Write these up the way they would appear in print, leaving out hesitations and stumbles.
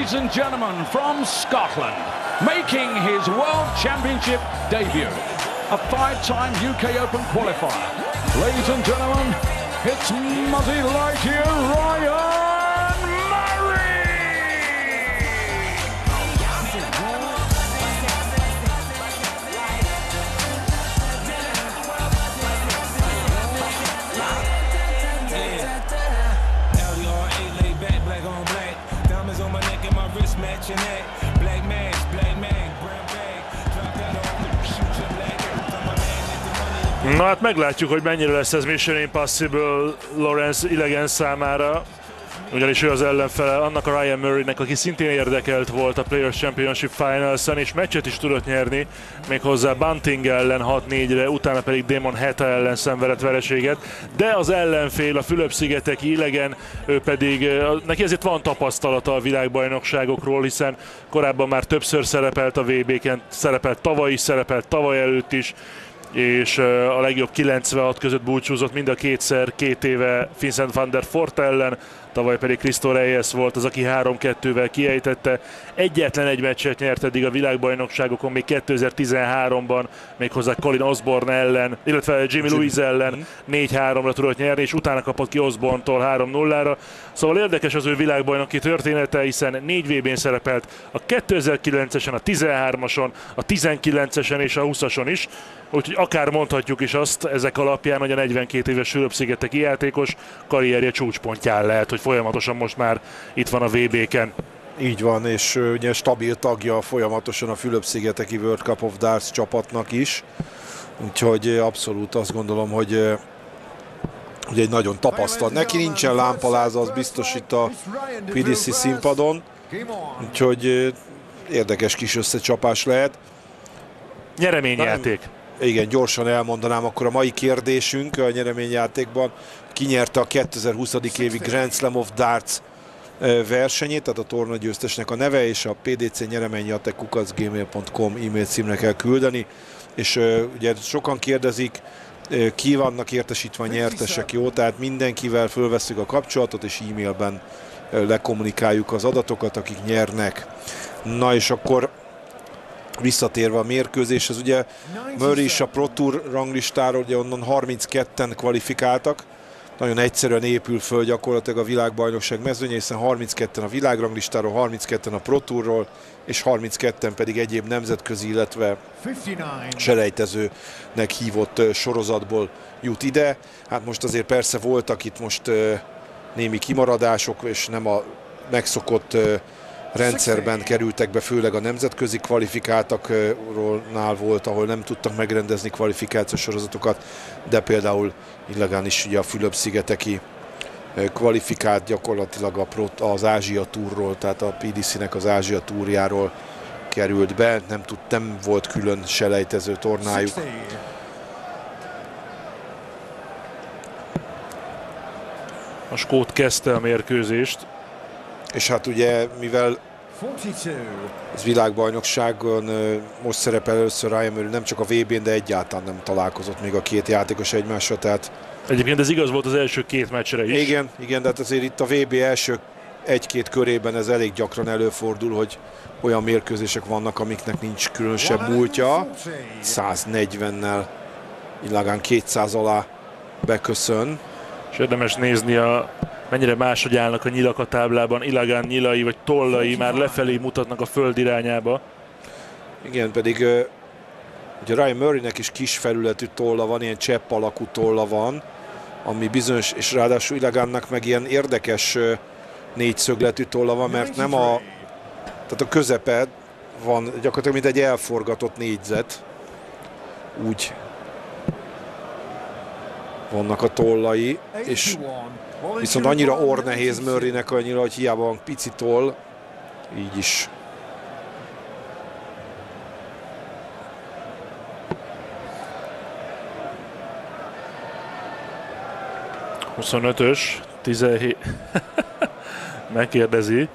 Ladies and gentlemen, from Scotland, making his World Championship debut, a 5-time UK Open qualifier. Ladies and gentlemen, it's Muzzy Lightyear Ryan Murray! Na hát meglátjuk, hogy mennyire lesz ez Mission Impossible Lawrence Illegan számára, ugyanis ő az ellenfele annak a Ryan Murraynek, aki szintén érdekelt volt a Players Championship Finals-en, és meccset is tudott nyerni, méghozzá Bunting ellen 6-4-re, utána pedig Damon Heta ellen szenvedett vereséget, de az ellenfél, a Fülöp-szigeteki Illegan, ő pedig, neki ezért van tapasztalata a világbajnokságokról, hiszen korábban már többször szerepelt a VB-ken, szerepelt tavaly is, szerepelt tavaly előtt is, és a legjobb 96 között búcsúzott mind a kétszer, 2 éve Vincent van der Voort ellen, tavaly pedig Cristo Reyes volt az, aki 3-2-vel kiejtette. Egyetlen egy meccset nyert eddig a világbajnokságokon, még 2013-ban, méghozzá Colin Osborne ellen, illetve Jimmy Lewis ellen 4-3-ra tudott nyerni, és utána kapott ki Osborne-tól 3-0-ra. Szóval érdekes az ő világbajnoki története, hiszen 4 VB-n szerepelt a 2009-esen, a 13-ason, a 19-esen és a 20-ason is. Úgyhogy akár mondhatjuk is azt ezek alapján, hogy a 42 éves Fülöp-szigeteki játékos karrierje csúcspontján lehet, hogy folyamatosan most már itt van a VB-ken. Így van, és ugye stabil tagja folyamatosan a Fülöp-szigeteki World Cup of Darts csapatnak is. Úgyhogy abszolút azt gondolom, hogy ugye egy nagyon tapasztalt. Neki nincsen lámpaláza, az biztos itt a PDC színpadon. Úgyhogy érdekes kis összecsapás lehet. Nyereményjáték. Igen, gyorsan elmondanám akkor a mai kérdésünk a nyereményjátékban. Ki nyerte a 2020. évi Grand Slam of Darts versenyét, tehát a tornagyőztesnek a neve, és a PDC nyereményjáték@gmail.com e-mail címre kell küldeni. És ugye sokan kérdezik, ki vannak értesítve a nyertesek, jó? Tehát mindenkivel fölvesszük a kapcsolatot, és e-mailben lekommunikáljuk az adatokat, akik nyernek. Na és akkor visszatérve a mérkőzéshez, ugye Murray is a Pro Tour ranglistáról, ugye onnan 32-en kvalifikáltak. Nagyon egyszerűen épül föl gyakorlatilag a világbajnokság mezőnye, hiszen 32-en a világranglistáról, 32-en a Pro Tourról, és 32-en pedig egyéb nemzetközi, illetve selejtezőnek hívott sorozatból jut ide. Hát most azért persze voltak itt most némi kimaradások, és nem a megszokott rendszerben kerültek be, főleg a nemzetközi kvalifikáltaknál volt, ahol nem tudtak megrendezni kvalifikációs sorozatokat, de például Illegan is ugye a Fülöp-szigeteki kvalifikált gyakorlatilag az Ázsia Tourról, tehát a PDC-nek az Ázsia Tourjáról került be, nem volt külön selejtező tornájuk. A skót kezdte a mérkőzést. És hát ugye, mivel ez világbajnokságon most szerepel először Ryan Murray, nem csak a VB-n, de egyáltalán nem találkozott még a két játékos egymásra, tehát... Egyébként ez igaz volt az első 2 meccsre is. Igen, de hát azért itt a VB első 1-2 körében ez elég gyakran előfordul, hogy olyan mérkőzések vannak, amiknek nincs különösebb múltja. 140-nel Illegan 200 alá beköszön. És érdemes nézni mennyire máshogy állnak a nyilak a táblában. Illegan nyilai vagy tollai már lefelé mutatnak a föld irányába. Igen, pedig ugye Ryan Murraynek is kis felületű tolla van, ilyen csepp alakú tolla van, ami bizonyos, és ráadásul Illegannak meg ilyen érdekes négyszögletű tolla van, mert nem tehát a közepe van gyakorlatilag, mint egy elforgatott négyzet. Úgy vannak a tollai, és viszont annyira orrnehéz Murraynek annyira, hogy hiába van pici toll, így is. ...25-ös, 17... megkérdezi.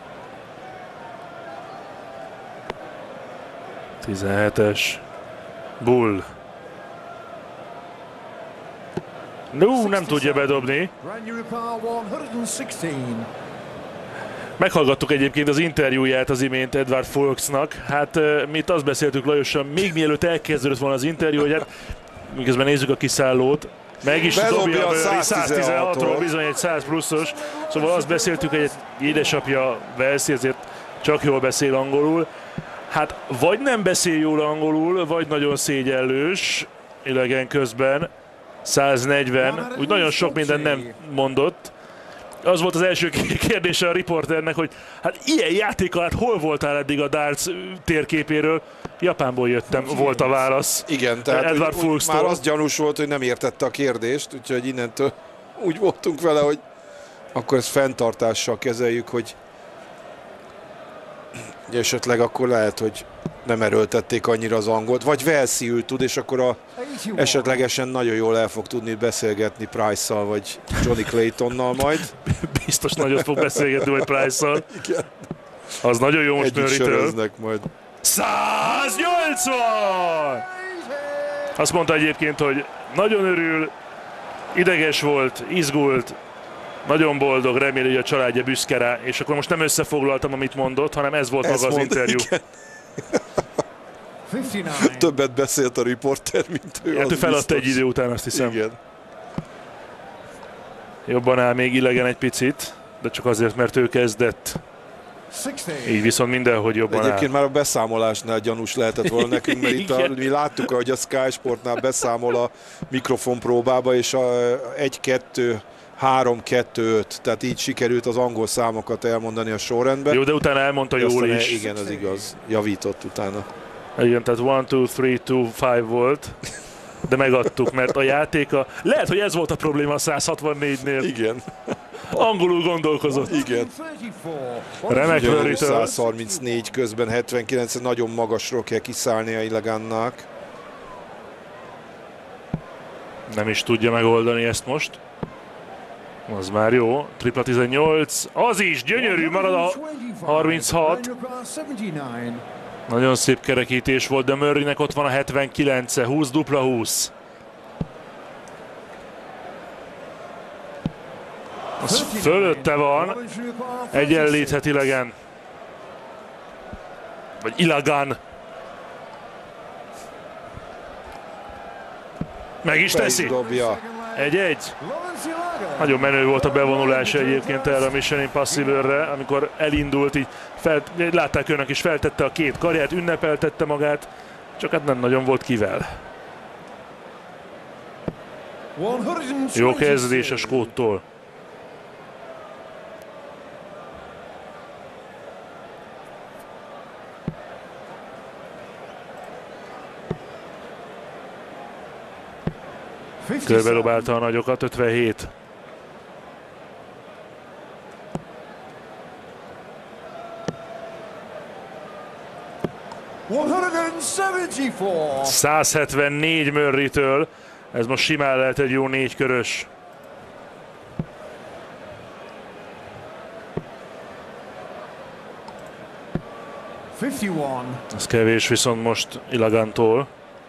17-es. Bull. No, nem tudja bedobni. Meghallgattuk egyébként az interjúját az imént Edward Fulksnak. Hát mi itt azt beszéltük Lajossal, még mielőtt elkezdődött volna az interjú, hogy hát miközben nézzük a kiszállót, meg is dobja a 116-ról bizony egy 100 pluszos. Szóval azt beszéltük, hogy egy édesapja Velszi, ezért csak jól beszél angolul. Hát vagy nem beszél jól angolul, vagy nagyon szégyellős, Ilegen közben. 140, úgy nagyon sok mindent nem mondott. Az volt az első kérdése a riporternek, hogy hát ilyen játék alatt hol voltál eddig a darts térképéről? Japánból jöttem, volt a válasz. Igen, tehát Edward Fulks-tól. Már az gyanús volt, hogy nem értette a kérdést, úgyhogy innentől úgy voltunk vele, hogy akkor ezt fenntartással kezeljük, hogy esetleg akkor lehet, hogy nem erőltették annyira az angolt, vagy Velszi tud, és akkor esetlegesen nagyon jól el fog tudni beszélgetni Price-szal, vagy Johnny Claytonnal majd. Biztos nagyot fog beszélgetni, vagy Price-szal. Az nagyon jó most Murraytől. Majd. 180! Azt mondta egyébként, hogy nagyon örül, ideges volt, izgult, nagyon boldog, reméli, hogy a családja büszke rá, és akkor most nem összefoglaltam, amit mondott, hanem ez volt maga az interjú. Többet beszélt a riporter, mint ő. Hát ő feladta egy idő után, azt hiszem. Igen. Jobban áll még Ilegen egy picit, de csak azért, mert ő kezdett. Így viszont mindenhogy jobban Egyébként áll. már a beszámolásnál gyanús lehetett volna nekünk, mert itt mi láttuk, hogy a Sky Sportnál beszámol a mikrofonpróbába, és a 1-2 3-2-5, tehát így sikerült az angol számokat elmondani a sorrendben. Jó, de utána elmondta jól is. Igen, az igaz. Javított utána. Igen, tehát 1, 2, 3, 2, 5 volt, de megadtuk, mert a játéka... Lehet, hogy ez volt a probléma a 164-nél. Igen. Angolul gondolkozott. Igen. Remek Murraytől. 134 közben 79, nagyon magasról kell kiszállnia Ilegánnak. Nem is tudja megoldani ezt most. Az már jó. Tripla 18. Az is gyönyörű, marad a 36. Nagyon szép kerekítés volt, de Murraynek ott van a 79-e. 20 dupla 20. Az fölötte van. Egyenlíthet Ilegen. Vagy Ilagan. Meg is teszi. 1-1. Nagyon menő volt a bevonulása egyébként erre a Mission Impossible-re, amikor elindult, így látták önök is, feltette a két karját, ünnepeltette magát, csak hát nem nagyon volt kivel. Jó kezdés a skóttól. Körbedobálta a nagyokat, 57. ...174 Murraytől. Ez most simán lehet egy jó 4 körös. Ez kevés viszont most Ilagantól.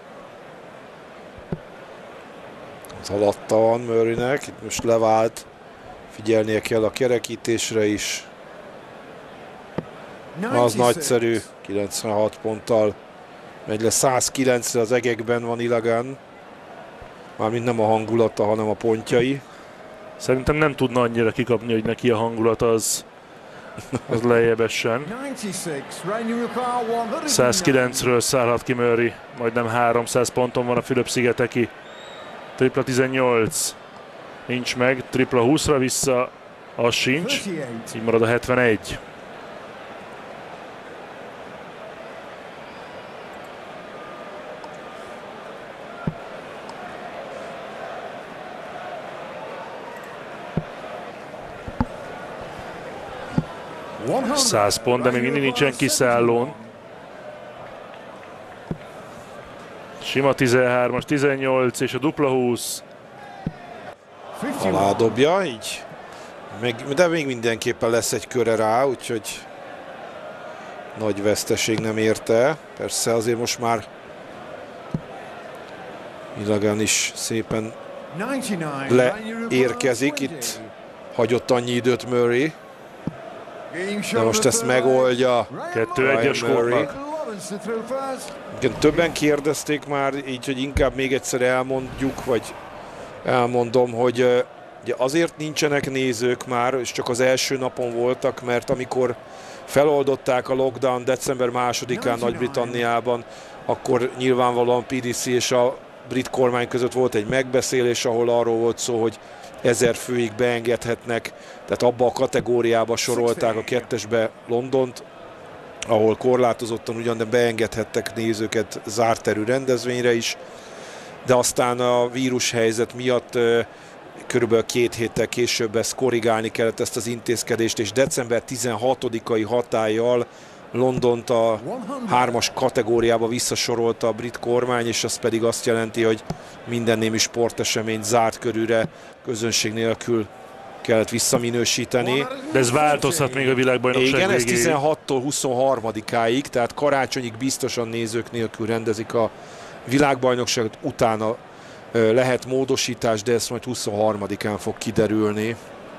Alatta van Murraynek, itt most levált, figyelnie kell a kerekítésre is. Az nagyszerű, 96 ponttal megy le, 109-re az egekben van Ilagan. Mármint nem a hangulata, hanem a pontjai. Szerintem nem tudna annyira kikapni, hogy neki a hangulat az lejjebb essen. 109-ről szállhat ki Murray, majdnem 300 ponton van a Fülöp-szigeteki. Tripla 18, nincs meg, tripla 20-ra vissza, az sincs, így marad a 71. – 100 pont, de még mindig nincsen kiszállón. Sima 13-as, 18 és a dupla 20. Aládobja, így. De még mindenképpen lesz egy köre rá, úgyhogy nagy veszteség nem érte. Persze azért most már Ilagan is szépen leérkezik. Itt hagyott annyi időt Murray. De most ezt megoldja 2-1-es Murray. skórnak. Igen, többen kérdezték már, így, hogy inkább még egyszer elmondjuk, vagy elmondom, hogy ugye azért nincsenek nézők már, és csak az első napon voltak, mert amikor feloldották a lockdown december 2-án Nagy-Britanniában, akkor nyilvánvalóan PDC és a brit kormány között volt egy megbeszélés, ahol arról volt szó, hogy 1000 főig beengedhetnek, tehát abba a kategóriába sorolták a 2-esbe Londont, ahol korlátozottan ugyan, de beengedhettek nézőket zárt terű rendezvényre is, de aztán a vírushelyzet miatt körülbelül 2 héttel később ezt korrigálni kellett, ezt az intézkedést, és december 16-ai hatállyal Londont a 3-as kategóriába visszasorolta a brit kormány, és az pedig azt jelenti, hogy minden némi sporteseményt zárt körűre, közönség nélkül kellett visszaminősíteni. De ez változhat még a világbajnokság igen, ez végéig. 16-tól 23-áig, tehát karácsonyig biztosan nézők nélkül rendezik a világbajnokságot, utána lehet módosítás, de ez majd 23-án fog kiderülni.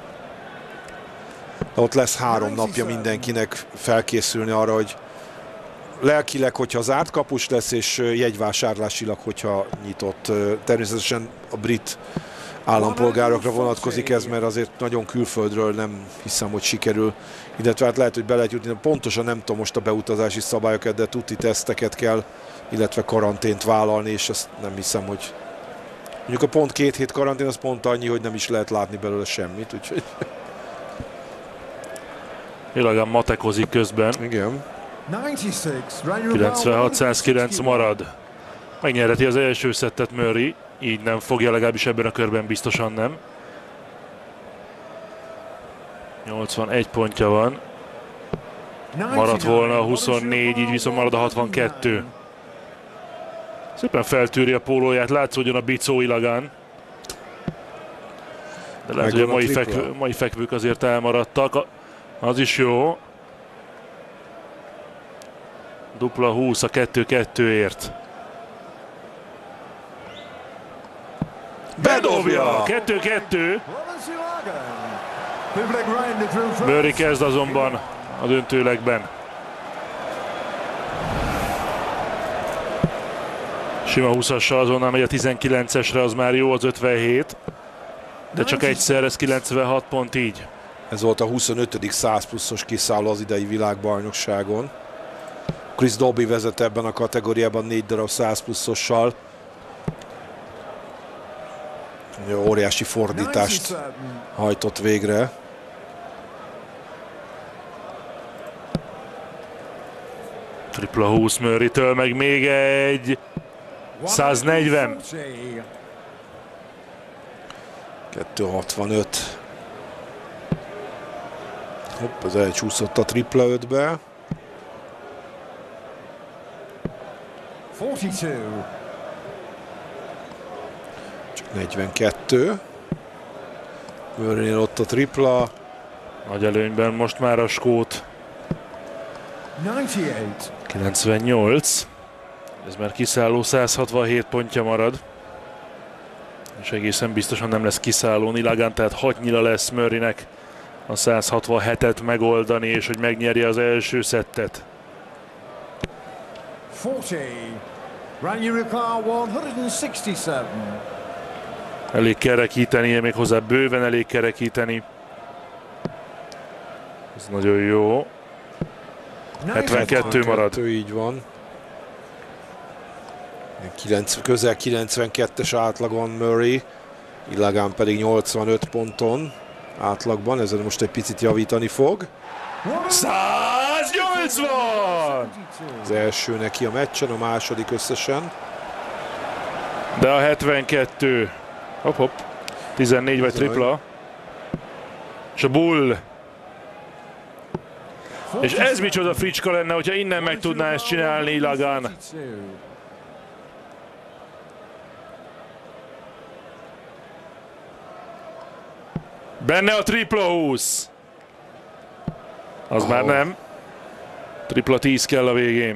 De ott lesz 3 napja mindenkinek felkészülni arra, hogy lelkileg, hogyha zárt kapus lesz, és jegyvásárlásilag, hogyha nyitott. Természetesen a brit állampolgárokra vonatkozik ez, mert azért nagyon külföldről nem hiszem, hogy sikerül. Illetve hát lehet, hogy be lehet jutni, pontosan nem tudom most a beutazási szabályokat, de tuti teszteket kell, illetve karantént vállalni, és ezt nem hiszem, hogy... Mondjuk a pont 2 hét karantén, az pont annyi, hogy nem is lehet látni belőle semmit, úgyhogy... Ilagan matekozik közben. Igen. 96-109 marad. Megnyerheti az első szettet Murray. Így nem fogja, legalábbis ebben a körben biztosan nem. 81 pontja van. Maradt volna a 24, így viszont marad a 62. Szépen feltűri a pólóját, látszódjon a bicó Ilagan. De lehet, hogy a mai fekvők azért elmaradtak. Az is jó. Dupla 20 a 2-2-ért. Bedobja! 2-2. Murray kezd azonban a döntőlegben. Sima 20-assal azonnal megy a 19-esre, az már jó, az 57. De csak egyszer, ez 96 pont így. Ez volt a 25. 100 pluszos kiszálló az idei világbajnokságon. Chris Dobby vezet ebben a kategóriában 4 darab 100 pluszossal. Óriási fordítást hajtott végre. Tripla 20 Murraytől, meg még egy 140. 265. Hopp, ez elcsúszott a tripla 5-be. 42. Csak 42. Murraynél ott a tripla. Nagy előnyben most már a skót. 98. Ez már kiszálló, 167 pontja marad. És egészen biztosan nem lesz kiszálló Ilagan, tehát 6 nyila lesz Murraynek a 167-et megoldani, és hogy megnyerje az első szettet. 40. Ranyurika 167. Elég kerekítenie, még hozzá bőven elég kerekíteni. Ez nagyon jó. 72 marad. Így van. Közel 92-es átlagon Murray. Ilagan pedig 85 ponton átlagban, ezen most egy picit javítani fog. 180! Az első neki a meccsen, a második összesen. De a 72. Hopp. 14 vagy tripla. És a bull. És ez micsoda fricska lenne, hogyha innen meg tudná ezt csinálni Ilagan. Benne a tripla 20. Az már nem. Tripla 10 kell a végén.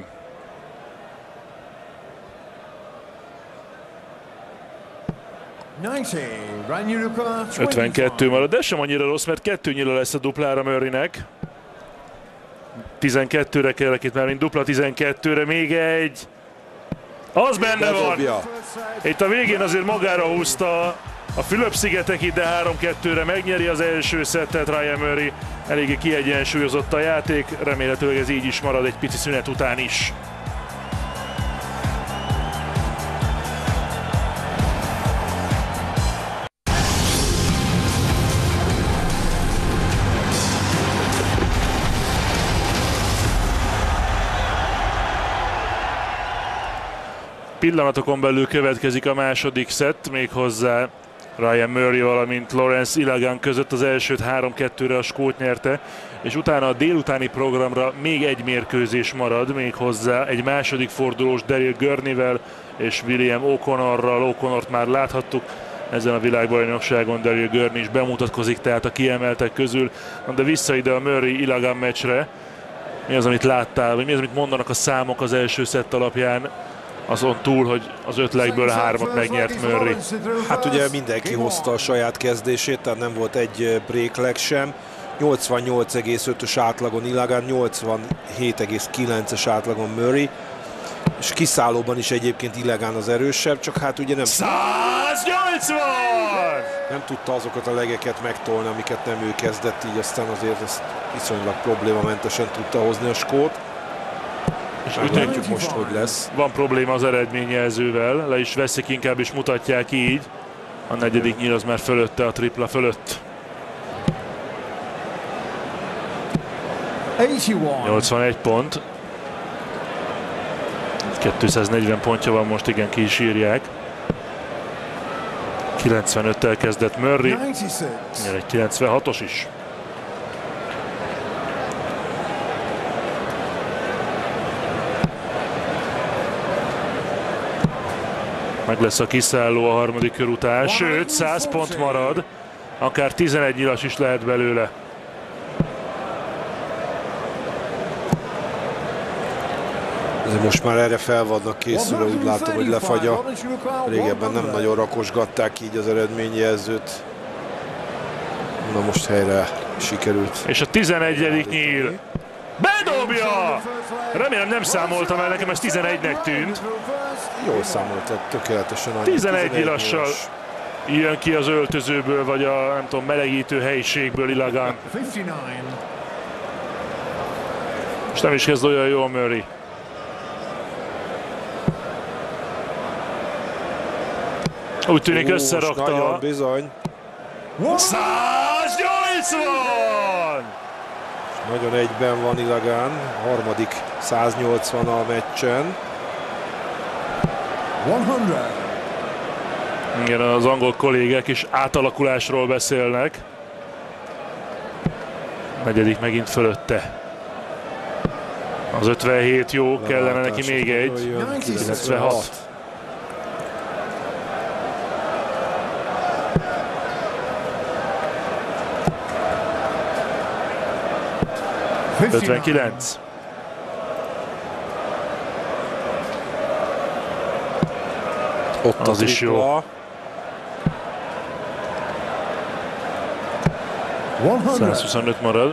52 marad, de sem annyira rossz, mert 2 nyila lesz a duplára Murraynek. 12-re kellek itt már, mint dupla 12-re, még egy. Az benne van! Itt a végén azért magára húzta a Fülöp-szigetek, de 3-2-re megnyeri az első szettet Ryan Murray. Eléggé kiegyensúlyozott a játék, remélhetőleg ez így is marad egy pici szünet után is. Pillanatokon belül következik a második szett, méghozzá Ryan Murray, valamint Lawrence Ilagan között. Az elsőt 3-2-re a skót nyerte, és utána a délutáni programra még egy mérkőzés marad, méghozzá egy második fordulós Daryl Gurneyvel és William O'Connorral. O'Connort már láthattuk ezen a világbajnokságon, Daryl Gurney is bemutatkozik tehát a kiemeltek közül. De vissza ide a Murray-Ilagan meccsre. Mi az, amit láttál, vagy mi az, amit mondanak a számok az első szett alapján? Azon túl, hogy az 5 legből 3-at megnyert Murray. Hát ugye mindenki hozta a saját kezdését, tehát nem volt egy break leg sem. 88,5-ös átlagon Ilagan, 87,9-es átlagon Murray. És kiszállóban is egyébként Ilagan az erősebb, csak hát ugye nem... 180! Nem tudta azokat a legeket megtolni, amiket nem ő kezdett, így aztán azért ezt viszonylag problémamentesen tudta hozni a skót. És úgy látjuk most, hogy lesz. Van probléma az eredményjelzővel, le is veszik, inkább is mutatják így. A negyedik nyíl az már fölötte, a tripla fölött. 81 pont. 240 pontja van most, igen, ki is írják. 95-tel kezdett Murray. Egy 96-os is. Meg lesz a kiszálló a harmadik kör után, sőt 100 pont marad, akár 11 nyilas is lehet belőle. Azért most már erre fel vannak készülve, úgy látom, hogy lefagy. Régebben nem nagyon rakosgatták így az eredményjelzőt. Na most helyre sikerült. És a 11. nyíl. Bedobja! Remélem nem számoltam el, nekem ez 11-nek tűnt. Jól számoltad, tökéletesen. 11 nyilassal jön ki az öltözőből, vagy a nem tudom, melegítő helyiségből Ilagan. És nem is kezd olyan jól Murray. Úgy tűnik összerakta. Nagyon bizony. 180! Nagyon egyben van Ilagan, harmadik 180 a meccsen. 100. Igen, az angol kollégák is átalakulásról beszélnek. Negyedik megint fölötte. Az 57 jó, kellene neki még egy. 96. 59. Ott az is jó. 125 marad.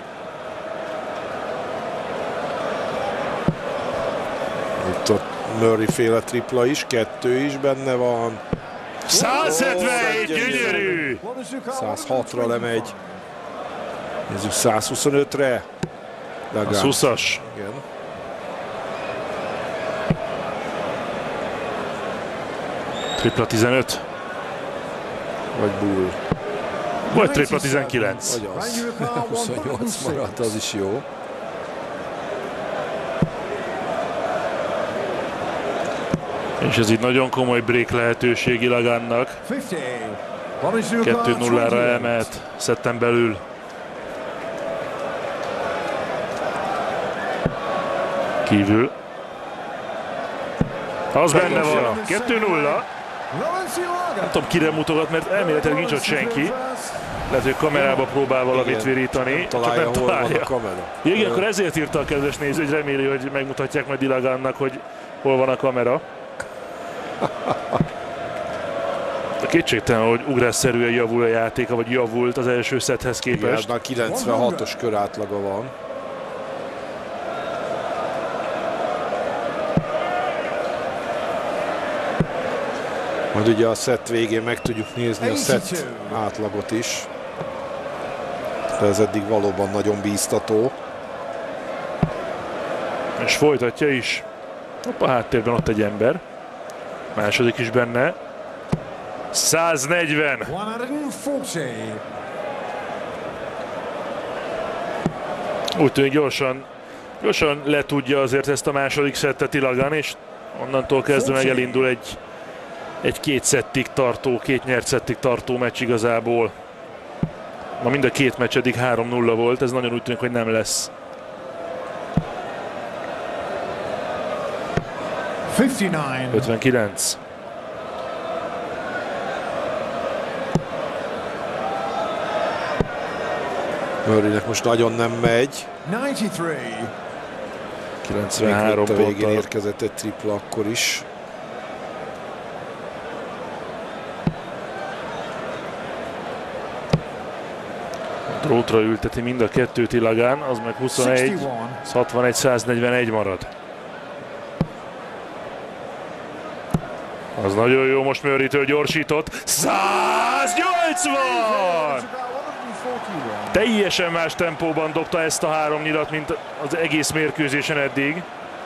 Itt a Murray féle tripla is, 2 is benne van. 177, gyönyörű! 106-ra lemegy. Nézzük 125-re. Az 20-as. Igen. Tripla 15. Vagy bull. Vagy tripla 19. Vagy az. 28 maradt, az is jó. És ez így nagyon komoly break lehetőség Ilagannak. 2-0-ra elmehet szetten belül. Kívül. Az benne van. 2-0. Nem tudom, kire mutogat, mert elméletileg nincs ott senki. Lehet, hogy kamerába próbál valamit virítani, csak nem találja. Igen, akkor ezért írta a kedves néző, hogy reméli, hogy megmutatják majd Ilagannak, hogy hol van a kamera. De kétségtelen, hogy ugrásszerűen javul a játéka, vagy javult az első szetthez képest. Igen, már 96-os kör átlaga van. Majd ugye a szett végén meg tudjuk nézni a szett átlagot is. De ez eddig valóban nagyon bíztató. És folytatja is. A háttérben ott egy ember. Második is benne. 140. 140. Úgy tűnik gyorsan letudja azért ezt a második szettet Ilagan, és onnantól kezdve meg elindul egy két nyert szettig tartó meccs igazából. Ma mind a két meccs eddig 3-0 volt, ez nagyon úgy tűnik, hogy nem lesz. 59. Murraynek most nagyon nem megy. 93 ponttal. A végén ponttal. érkezett egy tripla akkor is. Drótra ülteti mind a kettőt Ilagan, az meg 21, 61, 141 marad. Az nagyon jó, most Murraytől gyorsított. 180! Teljesen más tempóban dobta ezt a három nyilat, mint az egész mérkőzésen eddig.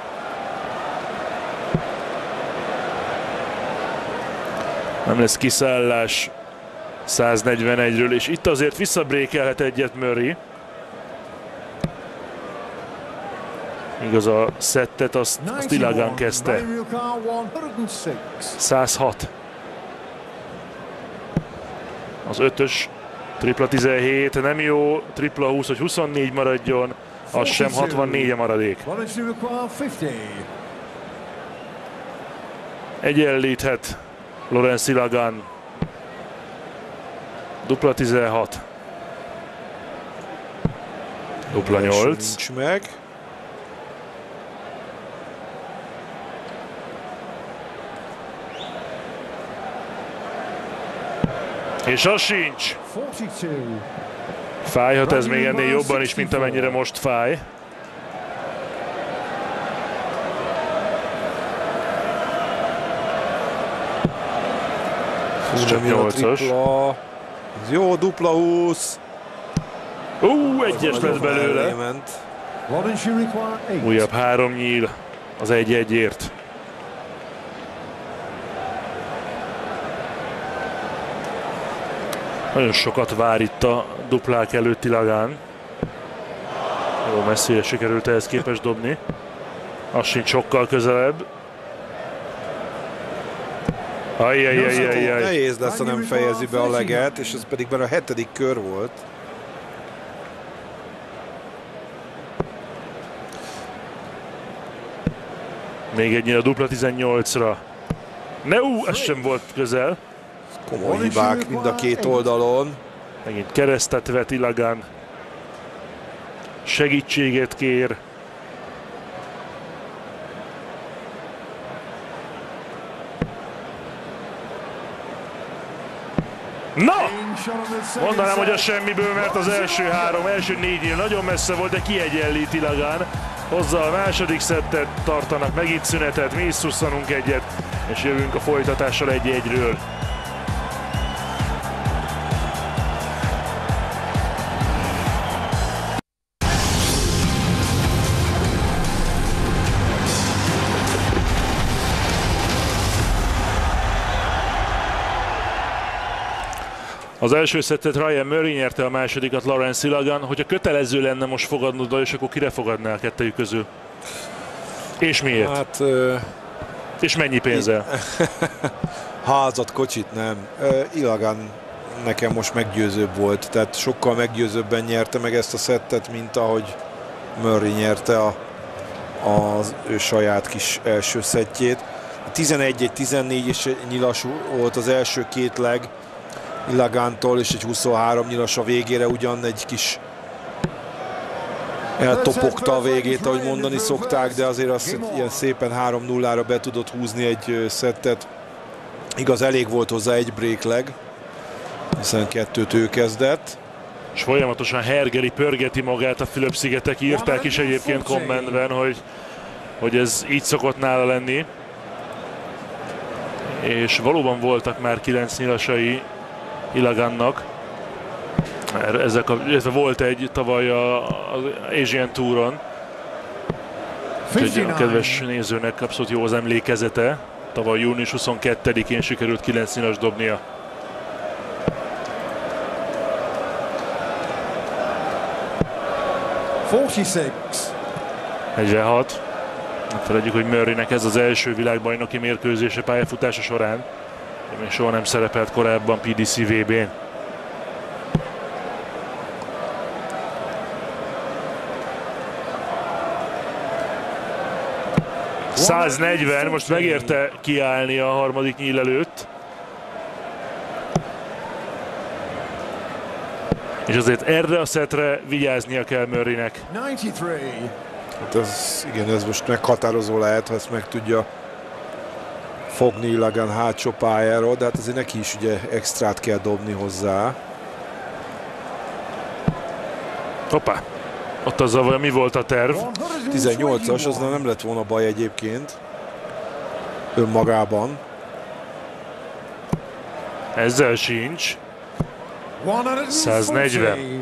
Nem lesz kiszállás 141-ről, és itt azért visszabrékelhet egyet Murray. Igaz, a szettet azt Ilagan kezdte. 106. Az ötös, tripla 17, nem jó, tripla 20, hogy 24 maradjon, az sem, 64 a maradék. Egyenlíthet Lawrence Ilagan. Dupla 16. Dupla 8. Nincs meg. És az sincs. Fájhat ez még ennél jobban is, mint amennyire most fáj. Ez csak 8-as. Jó, dupla 20. Egyes lett belőle. Újabb 3 nyíl az 1-1-ért. Nagyon sokat vár itt a duplák előtt Ilagan. Jó, messzire sikerült ehhez képest dobni. Az sincs sokkal közelebb. Ajjajjajjajjaj. Nehéz lesz, ha nem fejezi be a leget, és ez pedig már a 7. kör volt. Még egy a dupla 18-ra. Ez sem volt közel. Komoly hibák mind a két oldalon. Megint keresztet vet Ilagan. Segítséget kér. Na! Mondanám, hogy a semmiből, mert az első 4-nél nagyon messze volt, de kiegyenlít Ilagan. Hozza a második szettet, tartanak megint szünetet, mi is szusszanunk egyet, és jövünk a folytatással 1-1-ről. Az első szettet Ryan Murray nyerte, a másodikat Lawrence Ilagan. Hogyha kötelező lenne most fogadnod, és akkor kire fogadnál a kettőjük közül? És miért? Hát, és mennyi pénzzel? Házat, kocsit nem. Ilagan nekem most meggyőzőbb volt, tehát sokkal meggyőzőbben nyerte meg ezt a szettet, mint ahogy Murray nyerte az ő saját kis első szettjét. 11-14 és nyilas volt az első két leg Ilagantól, és egy 23 nyilas a végére, ugyan egy kis eltopogta a végét, ahogy mondani szokták, de azért azt ilyen szépen 3-0-ra be tudott húzni egy szettet. Igaz, elég volt hozzá egy break leg, hiszen 2-t ő kezdett. És folyamatosan hergeli, pörgeti magát a Fülöp-szigetek, írták is egyébként kommentben, hogy ez így szokott nála lenni. és valóban voltak már 9 nyilasai Ilagannak. Volt egy tavaly az Asian Touron, úgyhogy a kedves nézőnek abszolút jó az emlékezete. Tavaly június 22-én sikerült 9 nyilas dobnia. $46. 46. Ne felejtjük, hogy Murraynek ez az első világbajnoki mérkőzése pályafutása során. Még soha nem szerepelt korábban PDC VB-n. $140, most megérte kiállni a harmadik nyíl előtt. És azért erre a szetre vigyáznia kell Murraynek. 93. Hát ez most meghatározó lehet, ha ezt meg tudja fogni Ilagan hátsó pályáról, de hát azért neki is ugye extrát kell dobni hozzá. Hoppá! Ott azzal vajon mi volt a terv? 18-as, az nem lett volna baj egyébként önmagában. Ezzel sincs. 140.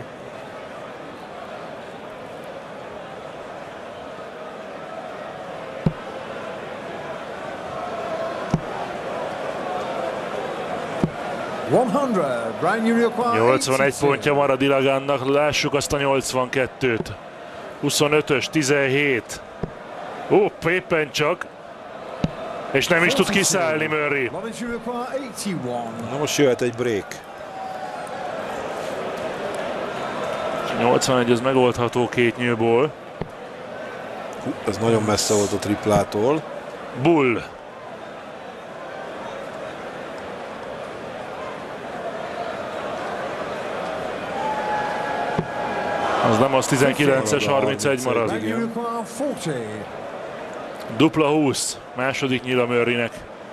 Brand new require 81 pontja marad Ilagannak, lássuk azt a 82-t. 25-ös, 17. Ó, éppen csak. És nem is tud kiszállni Murray. Na most jöhet egy break. 81, ez megoldható két nyílból. Ez nagyon messze volt a triplától. Bull. Az nem az 19-es, 31 marad. Dupla 20, második nyíl a Murraynek.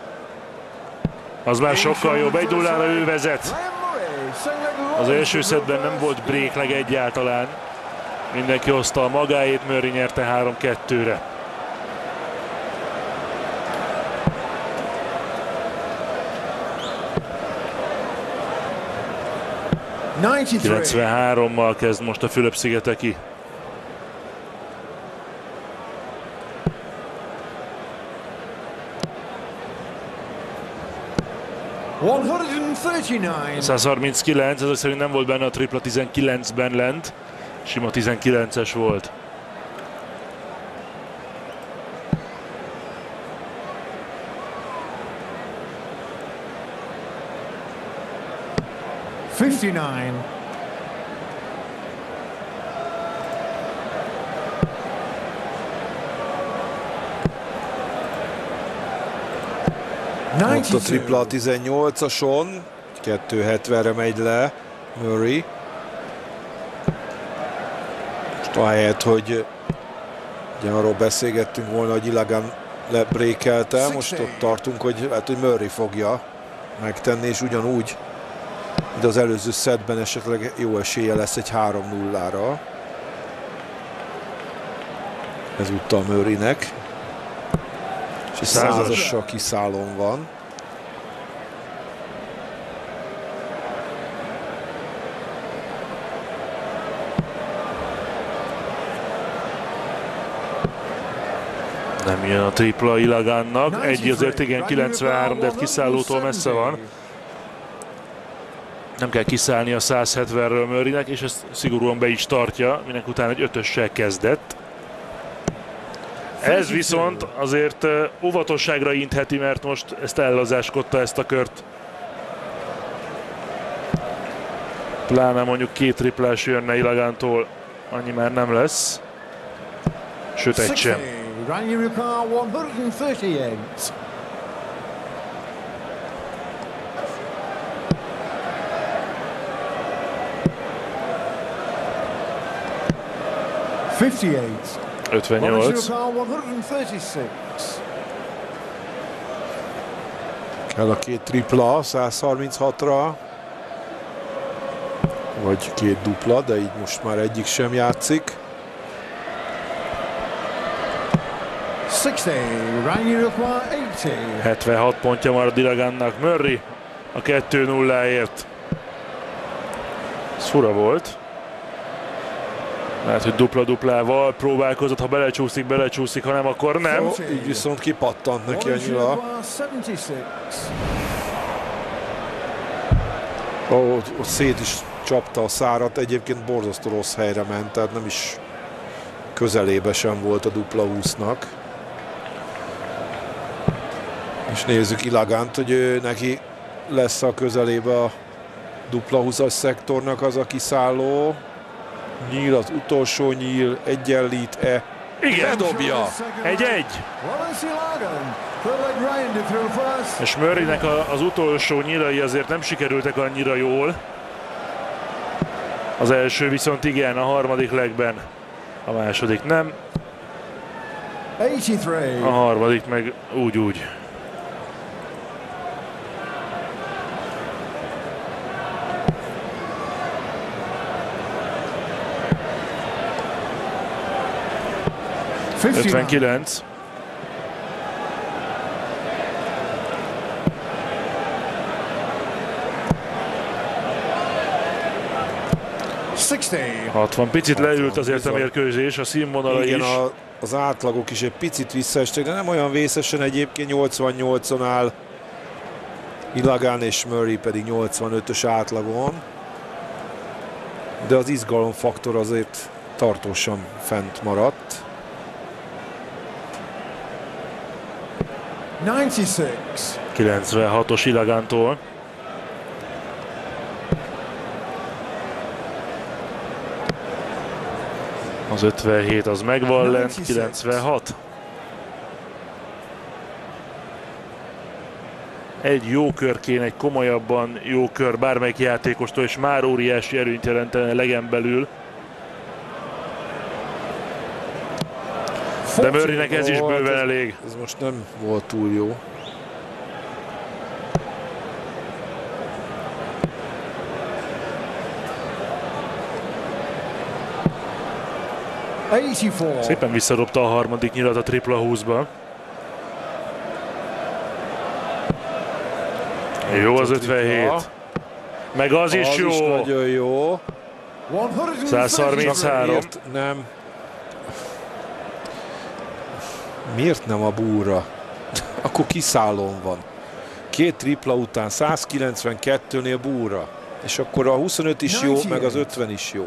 Az már sokkal jobb, 1-0-ra ő vezet. Az első szettben nem volt breakleg egyáltalán. Mindenki hozta a magáét, Murray nyerte 3-2-re. ...93-mal kezd most a Fülöp-szigeteki. ...139, ezek szerint nem volt benne a tripla 19-ben lent. Sima 19-es volt. Ott a tripla a 18-ason, 270-re megy le Murray. Most ahelyett, hogy ugye arról beszélgettünk volna, hogy Ilagan lebrékelte, most ott tartunk, hogy, hát, hogy Murray fogja megtenni, és ugyanúgy, de az előző szettben esetleg jó esélye lesz egy 3-0-ra. Ezúttal Murraynek. És egy 100-assal kiszállón van. Nem jön a tripla Ilagannak. Egy azért igen, 93, de kiszállótól messze van. Nem kell kiszállni a 170-ről Murraynek, és ezt szigorúan be is tartja, minek után egy 5-össel kezdett. Ez viszont azért óvatosságra intheti, mert most ezt ellazáskodta ezt a kört. Pláne mondjuk 2 triplás jönne Ilagantól, annyi már nem lesz. Sőt, egy sem. $58. 58. Kell a 2 tripla 136-ra. Vagy 2 dupla, de így most már egyik sem játszik. 60. Ryan, you require 80. 76 pontja marad Ilagannak. Murray a 2-0-ért. Ez fura volt. Lehet, hogy dupla-duplával próbálkozott, ha belecsúszik, ha nem, akkor nem. Így viszont kipattant neki a nyila. Ott szét is csapta a szárat, egyébként borzasztó rossz helyre ment, tehát nem is közelébe sem volt a dupla 20-nak. És nézzük Ilagant, hogy ő neki lesz a közelébe a dupla 20-as szektornak az a kiszálló. Nyíl, az utolsó nyíl, egyenlít-e? Igen, bedobja! 1-1. És Murraynek az utolsó nyírai azért nem sikerültek annyira jól. Az első viszont igen, a harmadik legben. A második nem. 83. A harmadik meg úgy. $59. 59. $60. 60. Picit leült azért a mérkőzés, a színvonala Igen, is. az átlagok is egy picit visszaestek, de nem olyan vészesen, egyébként 88-on áll Ilagan, és Murray pedig 85-ös átlagon. De az izgalomfaktor azért tartósan fent maradt. 96. 96-os Ilagantól. Az 57 az megvan lent, 96. Egy jó kör kéne, egy komolyabban jó kör bármelyik játékostól, és már óriási erőnyt jelentene legen belül. De Murraynek ez is bőven elég. Ez most nem volt túl jó. Szépen visszadobta a harmadik nyilat a tripla 20-ba. Jó az 57. Meg az is jó. Az is nagyon jó. 133. Nem. Miért nem a búra? Akkor kiszállón van. Két tripla után 192-nél búra. És akkor a 25 is jó, meg az 50 is jó.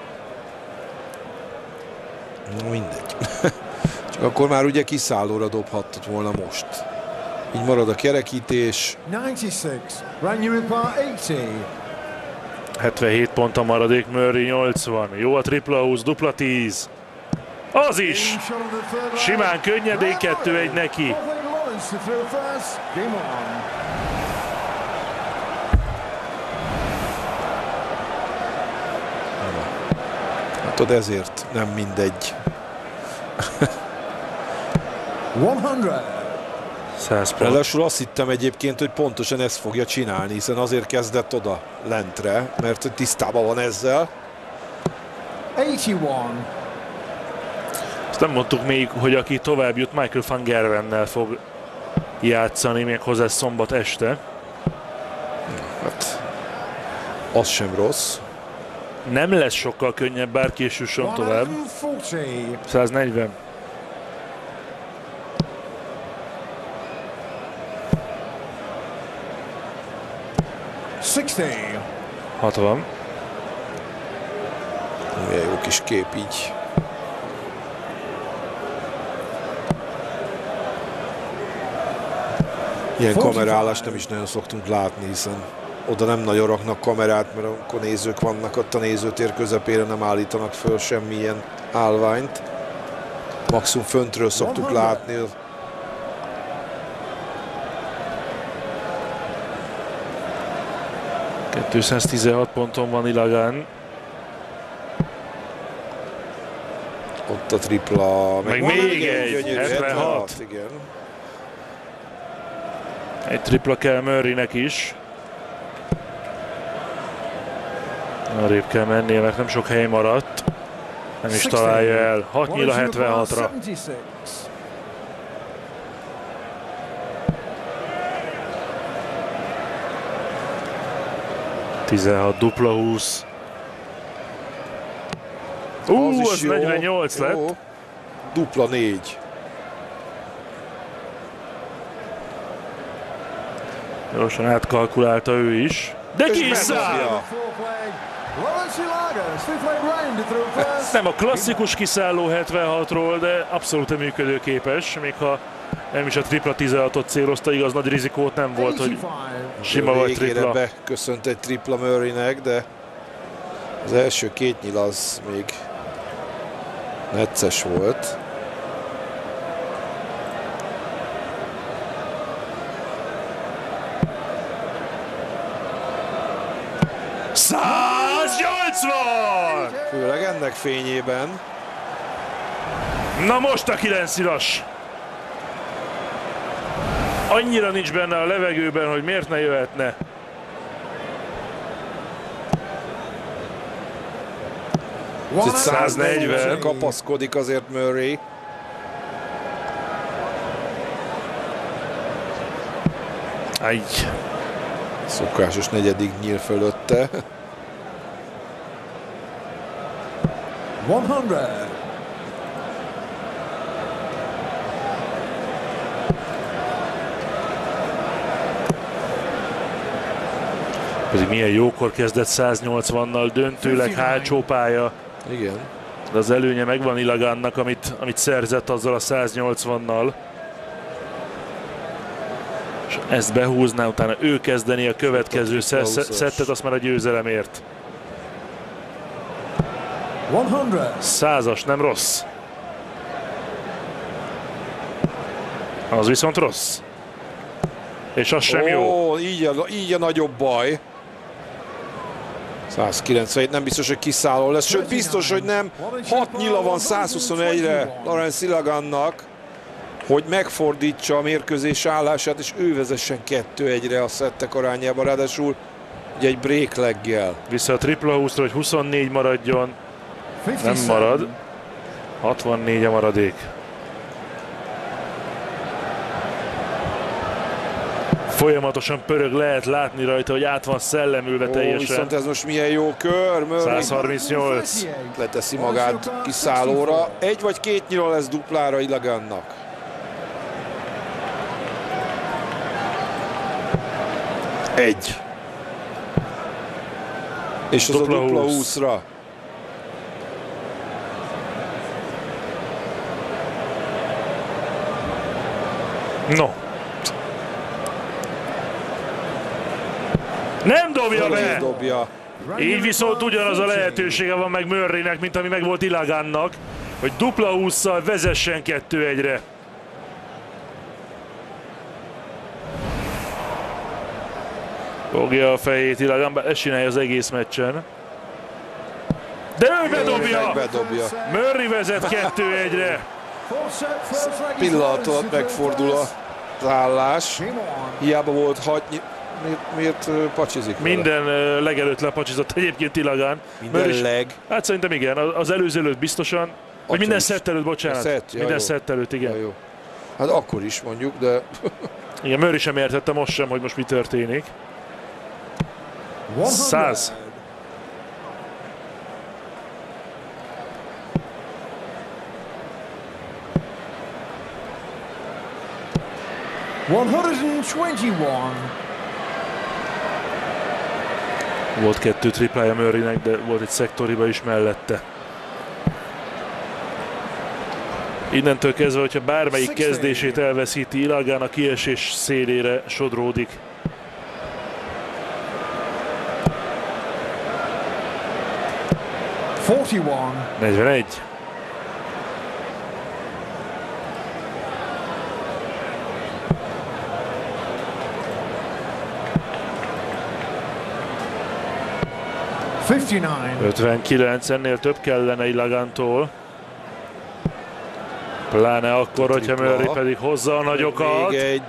Mindegy. Csak akkor már ugye kiszállóra dobhattat volna most. Így marad a kerekítés. 77 pont a maradék, Murray 80. Jó a tripla 20, dupla 10. Az is! Simán, könnyedén 2-1 neki. Hát ott ezért nem mindegy. 100. Ráadásul azt hittem egyébként, hogy pontosan ezt fogja csinálni, hiszen azért kezdett oda lentre, mert tisztában van ezzel. 81. Azt nem mondtuk még, hogy aki tovább jut, Michael van Gerwennel fog játszani még hozzá szombat este. Hát, az sem rossz. Nem lesz sokkal könnyebb, bárki is jusson tovább. 140. $60. 60. Milyen jó kis kép így. Ilyen kamerálást nem is nagyon szoktunk látni, hiszen oda nem nagyon raknak kamerát, mert akkor nézők vannak ott a nézőtér közepére, nem állítanak föl semmilyen állványt. Maximum föntről szoktuk látni. 216 ponton van Ilagan. Ott a tripla. Meg még egy, 76. Igen. Egy tripla kell Murraynek is. Arrébb kell mennie, mert nem sok hely maradt. Nem is találja el. 6 nyíl a 76-ra. 16 dupla 20. Az 48 lett. Jó. Dupla 4. Gyorsan átkalkulálta ő is. De kiszáll! Nem a klasszikus kiszálló 76-ról, de abszolút működőképes, még ha nem is a tripla 16-ot célozta, igaz, nagy rizikót nem volt, hogy sima vagy tripla. Beköszönt egy tripla Murraynek, de az első két nyil az még necces volt. Főleg ennek fényében. Na most a 9 nyilas. Annyira nincs benne a levegőben, hogy miért ne jöhetne. Itt 140. Kapaszkodik azért Murray. Egy. Szokásos negyedik nyíl fölötte. 100. Pedig milyen jókor kezdett 180-nal, döntőleg hátsó pálya. Igen. De az előnye megvan Ilagannak, amit szerzett azzal a 180-nal. És ezt behúzná, utána ő kezdeni a következő szettet, azt már a győzelemért. 100-as, nem rossz. Az viszont rossz. És az sem jó. Így a nagyobb baj. 197, nem biztos, hogy kiszálló lesz, sőt biztos, hogy nem. 6 nyila van 121-re Lawrence Ilagannak, hogy megfordítsa a mérkőzés állását, és ő vezessen 2-1-re a szettek arányában, ráadásul ugye egy break leggel. Vissza a tripla 20-ra, hogy 24 maradjon. Nem marad. 64 a maradék. Folyamatosan pörög, lehet látni rajta, hogy át van szellemülve teljesen. Viszont ez most milyen jó kör. Murray 138. leteszi magát kiszállóra. Egy vagy két nyila lesz duplára Ilagannak. Egy. És az dupla a dupla 20-ra. No. Nem dobja be! Dobja. Így viszont ugyanaz a lehetősége van meg Murraynek, mint ami meg volt Ilagannak, hogy dupla 20-szal vezessen 2-1-re. Fogja a fejét Ilagan, bár ezt csinálja az egész meccsen. De ő bedobja! Murray vezet 2-1-re. Pillanat alatt megfordul az állás. Hiába volt 6. Miért pacsizik vele? Minden legelőtt lepacsizott egyébként Ilagan. Minden leg? Hát szerintem igen, az előző előtt biztosan. Vagy minden szett előtt, bocsánat. Minden szett előtt, igen. Jó. Hát akkor is mondjuk, de... Igen, Murray sem értette most sem, hogy most mi történik. 100. Volt 2 triplája Murraynek, de volt egy szektoriba is mellette. Innentől kezdve, hogyha bármelyik kezdését elveszíti, Ilagan a kiesés szélére sodródik. $41. 41. $59. 59, ennél több kellene Ilagantól. Pláne akkor, hogyha Murray pedig hozza a nagyokat. Még egy.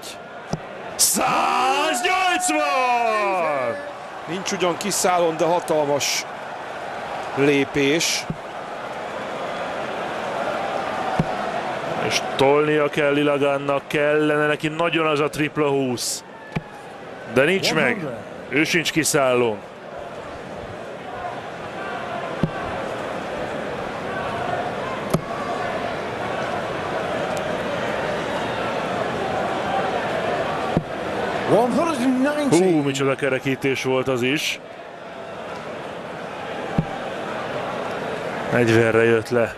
180! Nincs ugyan kiszállon, de hatalmas lépés. És tolnia kell Ilagannak, kellene neki nagyon az a tripla 20. De nincs meg. Ő sincs kiszállón. 190. Micsoda kerekítés volt az is. 40-re jött le.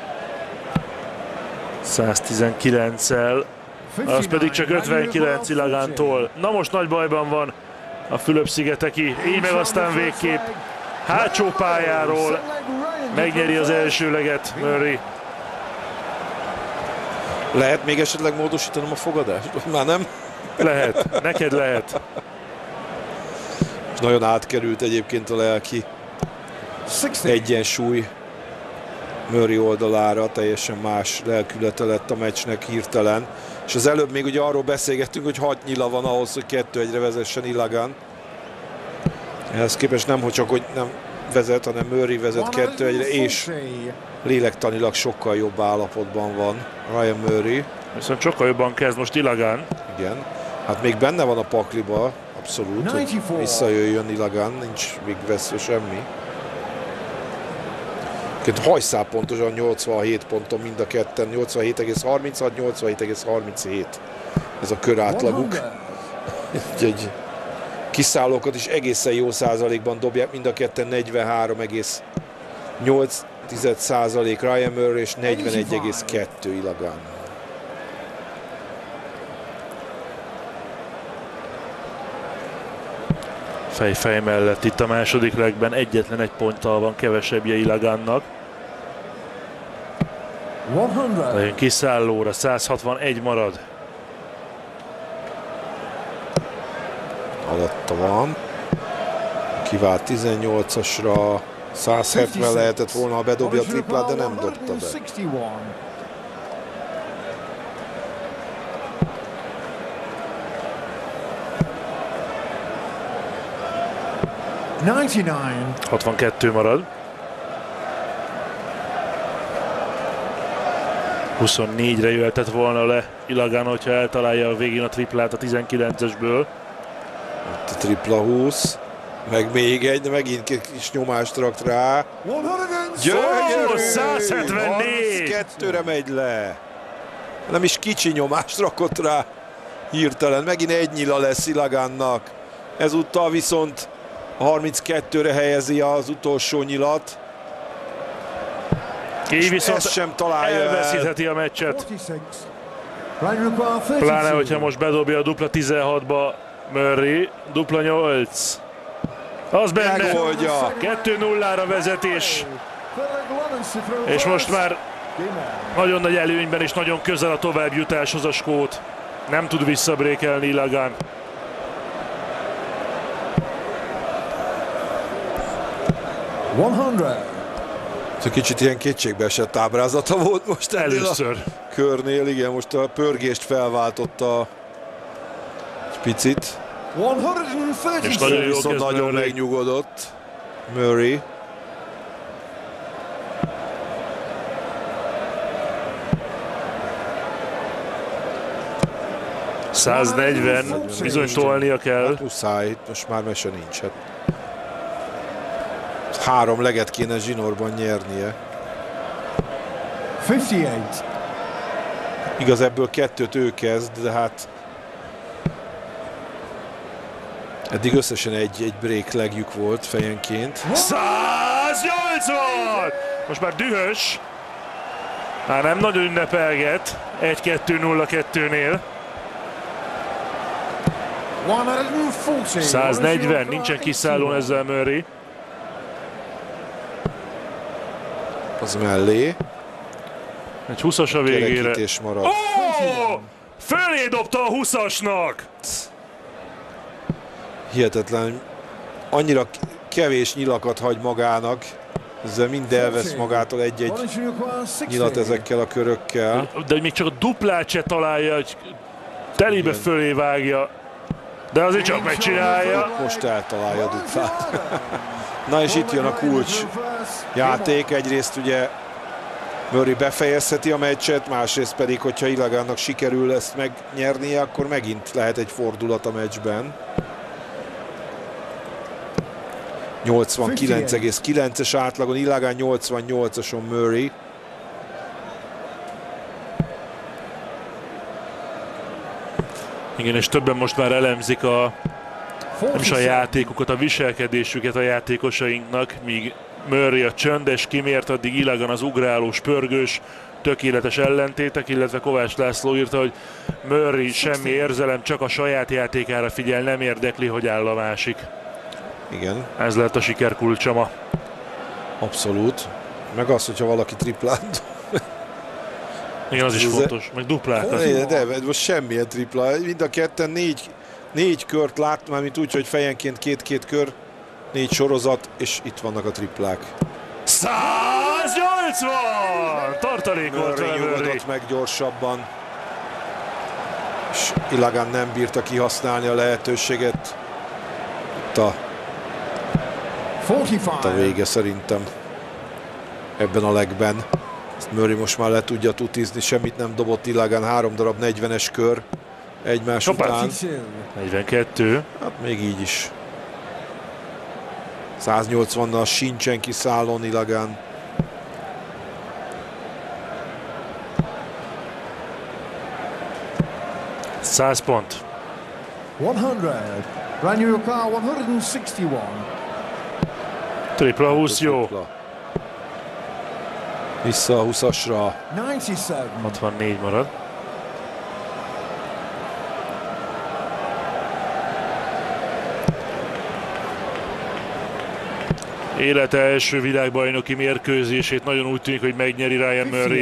119-el. Az pedig csak 59 Ilagántól. Na most nagy bajban van a Fülöp-szigeteki. Így meg aztán végképp hátsó pályáról megnyeri az elsőleget Murray. Lehet még esetleg módosítanom a fogadást? Már nem? Lehet, neked lehet. És nagyon átkerült egyébként a lelki egyensúly Murray oldalára, teljesen más lelkülete lett a meccsnek hirtelen. És az előbb még ugye arról beszélgettünk, hogy 6 nyila van ahhoz, hogy 2-1-re vezessen Ilagan. Ehhez képest nem, hogy csak hogy nem vezet, hanem Murray vezet 2-1-re, és lélektanilag sokkal jobb állapotban van Ryan Murray. Viszont sokkal jobban kezd most Ilagan. Igen, hát még benne van a pakliba, abszolút, hogy visszajöjjön Ilagan, nincs még vesző semmi. Hajszál pontosan 87 ponton mind a ketten, 87,36, 87,37 ez a körátlaguk. Úgyhogy kiszállókat is egészen jó százalékban dobják, mind a ketten 43,8% Ryan Murray és 41,2 Ilagan. Fej mellett itt a második legben egyetlen egy ponttal van kevesebbje Ilagannak. Nagyon kiszállóra, 161 marad. Alatta van. Kivált 18-asra, 170 lehetett volna, ha bedobja a triplát, de nem dobta be. 62 marad. 24-re jöhetett volna le Ilagan, hogyha eltalálja a végén a triplát a 19-esből. Ott a tripla 20. Meg még egy, de megint kis nyomást rakt rá. Gyönyörű! 174! 32-re megy le. Nem is kicsi nyomást rakott rá hirtelen. Megint egy nyila lesz Ilagannak. Ezúttal viszont 32-re helyezi az utolsó nyilat. Így viszont ezt sem találja elveszítheti a meccset. Pláne, hogyha most bedobja a dupla 16-ba Murray, dupla 8. Az benne. Megoldja. 2-0-ra vezetés. És most már nagyon nagy előnyben és nagyon közel a továbbjutáshoz a skót. Nem tud visszabrékelni Ilagan. Ez egy kicsit ilyen kétségbeesett ábrázata volt most először a körnél, igen, most a pörgést felváltotta egy picit. És nagyon jó viszont nagyon megnyugodott Murray. ...140, bizony tolnia kell. Hát muszáj, most már mese nincs. Hát 3 leget kéne zsinórban nyernie. 58. Igaz, ebből 2-t ő kezd, de hát eddig összesen egy break legjük volt fejenként. 180! Most már dühös. Már nem nagyon ünnepelget. 1-2-0-2-nél. 140, nincsen kiszállón ezzel Murray. Az mellé. Egy 20-as a végére. Kerekítés marad. Fölé dobta a 20-asnak! Hihetetlen. Annyira kevés nyilakat hagy magának. Ezzel mind elvesz magától egy-egy nyilat ezekkel a körökkel. De még csak a duplát se találja, hogy telibe fölé vágja. De azért csak megcsinálja. Most eltalálja a duplát. Na és itt jön a kulcs játék. Egyrészt ugye Murray befejezheti a meccset, másrészt pedig, hogyha Ilagannak sikerül ezt megnyernie, akkor megint lehet egy fordulat a meccsben. 89,9-es átlagon, Ilagan 88-ason Murray. Igen, és többen most már elemzik nem is a játékukat, a viselkedésüket a játékosainknak, míg Murray a csöndes, kimért, addig Ilagan az ugrálós, pörgős, tökéletes ellentétek, illetve Kovács László írta, hogy Murray semmi érzelem, csak a saját játékára figyel, nem érdekli, hogy áll a másik. Igen. Ez lett a siker kulcsa ma. Abszolút. Meg az, hogyha valaki triplát. Igen, az is fontos, meg duplákat. De most semmilyen tripla. Mind a ketten négy kört lát, már mint úgy, hogy fejenként két kör, 4 sorozat, és itt vannak a triplák. 180! Tartalékolt vele Murray. Nyugodott meg gyorsabban. És Ilagan nem bírta kihasználni a lehetőséget. Itt a vége szerintem. Ebben a legben. Ezt Murray most már le tudja tutizni, semmit nem dobott Ilagan, 3 darab 40-es kör egymás után. 42. Hát még így is. 180-nal sincsen kiszállon Ilagan. $100 pont. 100. Ranieri Kar 161. Tripla 20 jó. Vissza a 20-asra. 97. 64 marad. Élete első világbajnoki mérkőzését nagyon úgy tűnik, hogy megnyeri Ryan Murray.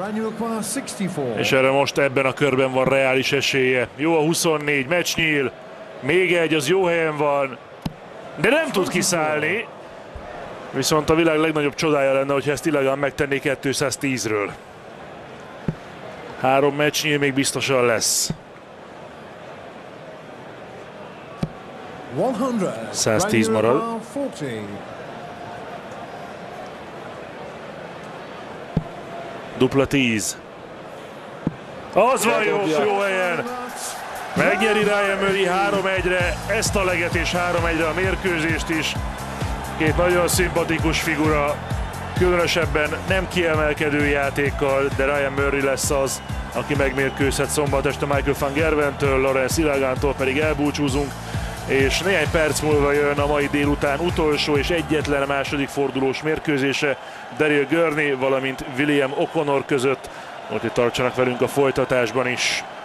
És erre most ebben a körben van reális esélye. Jó a 24, meccsnyíl. Még egy, az jó helyen van. De nem tud kiszállni. Viszont a világ legnagyobb csodája lenne, hogyha ezt Ilagan megtenné 210-ről. 3 meccsnyíl még biztosan lesz. 110 marad. Dupla 10. Az van jó helyen. Megnyeri Ryan Murray 3-1-re ezt a leget és 3-1-re a mérkőzést is. Két nagyon szimpatikus figura, különösebben nem kiemelkedő játékkal, de Ryan Murray lesz az, aki megmérkőzhet szombat este Michael van Gerwentől, Lawrence Ilagantól pedig elbúcsúzunk, és néhány perc múlva jön a mai délután utolsó és egyetlen második fordulós mérkőzése Daryl Gurney, valamint William O'Connor között, úgyhogy tartsanak velünk a folytatásban is.